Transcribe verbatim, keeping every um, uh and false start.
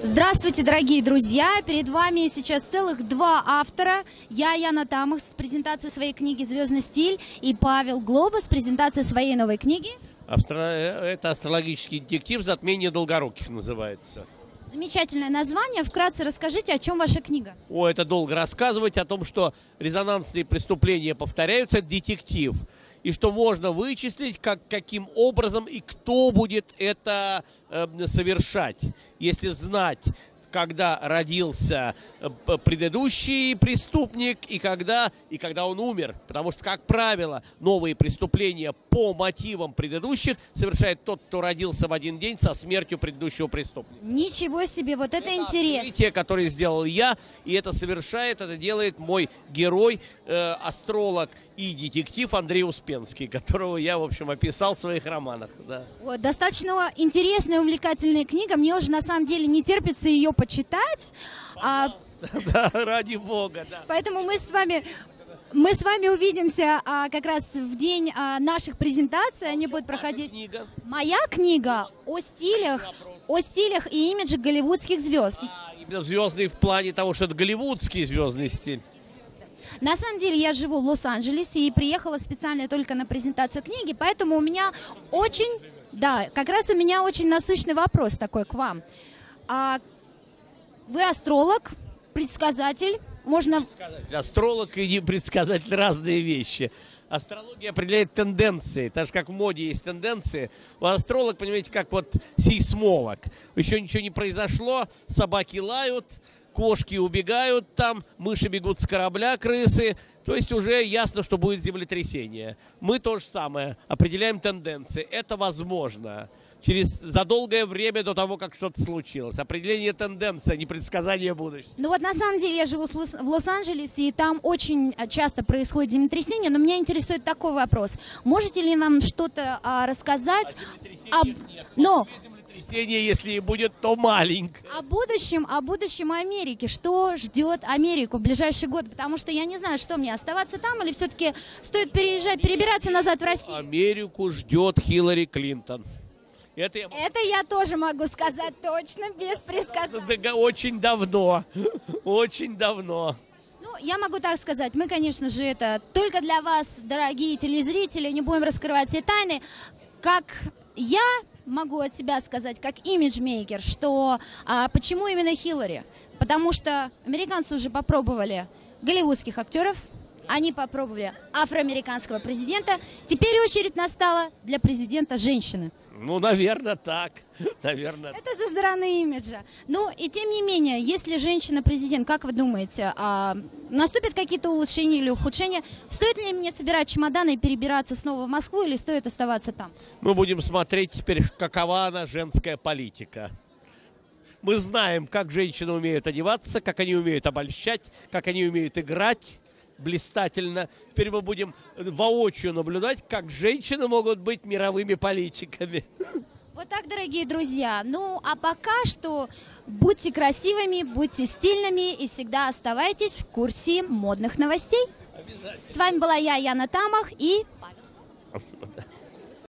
Здравствуйте, дорогие друзья! Перед вами сейчас целых два автора. Я, Яна Тамах, с презентацией своей книги «Звездный стиль», и Павел Глоба с презентацией своей новой книги. Астро... Это астрологический детектив «Затмение долгоруких» называется. Замечательное название. Вкратце расскажите, о чем ваша книга. О, это долго рассказывать, о том, что резонансные преступления повторяются, это детектив. И что можно вычислить, как, каким образом и кто будет это э, совершать. Если знать, когда родился предыдущий преступник и когда, и когда он умер. Потому что, как правило, новые преступления по мотивам предыдущих совершает тот, кто родился в один день со смертью предыдущего преступника. Ничего себе, вот это, это интересно. Открытие, которое сделал я, и это совершает, это делает мой герой, э, астролог и детектив Андрей Успенский, которого я, в общем, описал в своих романах. Да. Вот, достаточно интересная, увлекательная книга. Мне уже, на самом деле, не терпится ее почитать. А... Да, ради бога, да. Поэтому мы с вами... Мы с вами увидимся а, как раз в день а, наших презентаций. Они будут проходить. Книга? Моя книга о стилях, о стилях и имиджах голливудских звезд. А, именно звездный в плане того, что это голливудский звездный стиль. На самом деле я живу в Лос-Анджелесе и приехала специально только на презентацию книги, поэтому у меня очень, да, как раз у меня очень насущный вопрос такой к вам. А, вы астролог, предсказатель. Можно... Астролог и предсказатель — разные вещи. Астрология определяет тенденции. Так же, как в моде есть тенденции, у астролог, понимаете, как вот сейсмолог. Еще ничего не произошло, собаки лают, кошки убегают там, мыши бегут с корабля, крысы. То есть уже ясно, что будет землетрясение. Мы то же самое. Определяем тенденции. Это возможно. Через за долгое время до того, как что-то случилось. Определение тенденции, а не предсказание будущего. Ну вот на самом деле я живу в Лос-Анджелесе, и там очень часто происходит землетрясение, но меня интересует такой вопрос. Можете ли нам что-то а, рассказать об... Нет. Но... землетрясение, если и будет, то маленькое. О будущем, о будущем Америки. Что ждет Америку в ближайший год? Потому что я не знаю, что мне, оставаться там или все-таки стоит переезжать, перебираться назад в Россию? Америку ждет Хиллари Клинтон. Это я... Это я тоже могу сказать точно, без предсказаний. Очень давно, очень давно. Ну, я могу так сказать, мы, конечно же, это только для вас, дорогие телезрители, не будем раскрывать все тайны. Как я могу от себя сказать, как имиджмейкер, что а, почему именно Хиллари? Потому что американцы уже попробовали голливудских актеров, они попробовали афроамериканского президента, теперь очередь настала для президента женщины. Ну, наверное, так. Наверное. Это со стороны имиджа. Ну, и тем не менее, если женщина-президент, как вы думаете, а, наступят какие-то улучшения или ухудшения? Стоит ли мне собирать чемоданы и перебираться снова в Москву, или стоит оставаться там? Мы будем смотреть теперь, какова она женская политика. Мы знаем, как женщины умеют одеваться, как они умеют обольщать, как они умеют играть блистательно. Теперь мы будем воочию наблюдать, как женщины могут быть мировыми политиками. Вот так, дорогие друзья. Ну, а пока что будьте красивыми, будьте стильными и всегда оставайтесь в курсе модных новостей. С вами была я, Яна Тамах, и Павел.